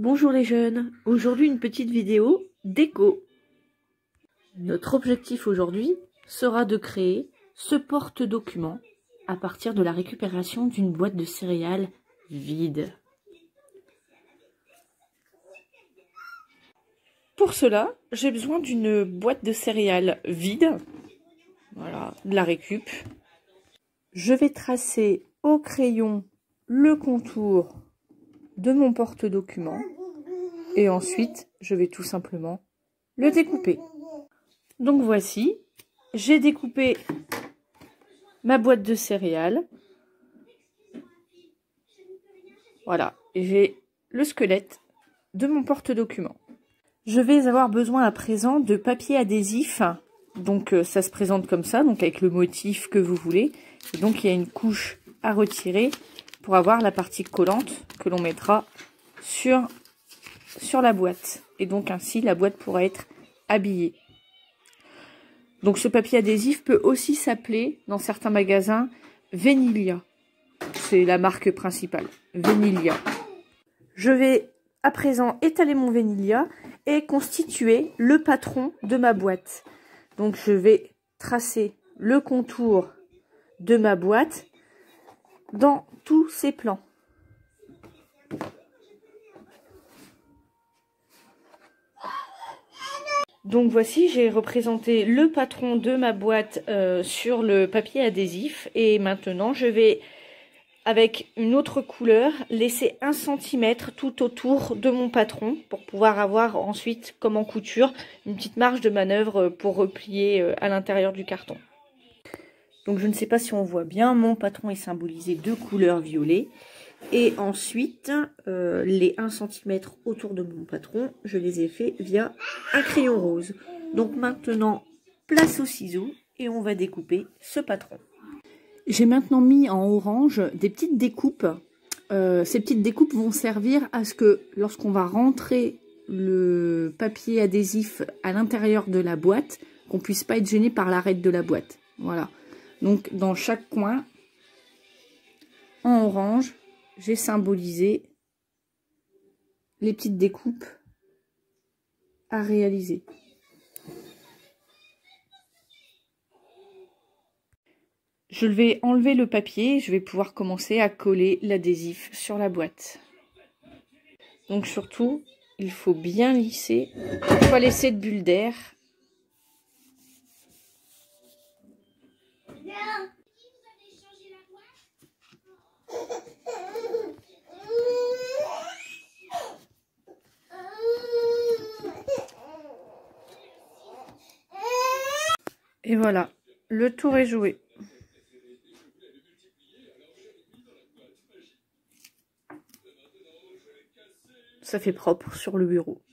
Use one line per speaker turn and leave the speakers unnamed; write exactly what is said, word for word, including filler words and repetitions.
Bonjour les jeunes, aujourd'hui une petite vidéo déco. Notre objectif aujourd'hui sera de créer ce porte-document à partir de la récupération d'une boîte de céréales vide. Pour cela, j'ai besoin d'une boîte de céréales vide, voilà, de la récup. Je vais tracer au crayon le contour de mon porte-document et ensuite je vais tout simplement le découper. Donc voici, j'ai découpé ma boîte de céréales. Voilà, j'ai le squelette de mon porte-document. Je vais avoir besoin à présent de papier adhésif. Donc euh, ça se présente comme ça, donc avec le motif que vous voulez. Et donc il y a une couche à retirer pour avoir la partie collante que l'on mettra sur, sur la boîte. Et donc ainsi la boîte pourra être habillée. Donc ce papier adhésif peut aussi s'appeler dans certains magasins Venilia. C'est la marque principale, Venilia. Je vais à présent étaler mon Venilia et constituer le patron de ma boîte. Donc je vais tracer le contour de ma boîte dans tous ses plans. Donc voici, j'ai représenté le patron de ma boîte euh, sur le papier adhésif et maintenant je vais, avec une autre couleur, laisser un centimètre tout autour de mon patron pour pouvoir avoir ensuite, comme en couture, une petite marge de manœuvre pour replier à l'intérieur du carton. Donc je ne sais pas si on voit bien, mon patron est symbolisé de couleur violet. Et ensuite, euh, les un centimètre autour de mon patron, je les ai fait via un crayon rose. Donc maintenant, place au ciseau et on va découper ce patron. J'ai maintenant mis en orange des petites découpes. Euh, ces petites découpes vont servir à ce que lorsqu'on va rentrer le papier adhésif à l'intérieur de la boîte, qu'on ne puisse pas être gêné par l'arête de la boîte. Voilà. Donc dans chaque coin, en orange, j'ai symbolisé les petites découpes à réaliser. Je vais enlever le papier, je vais pouvoir commencer à coller l'adhésif sur la boîte. Donc surtout, il faut bien lisser, il ne faut pas laisser de bulles d'air. Et voilà, le tour est joué. Ça fait propre sur le bureau.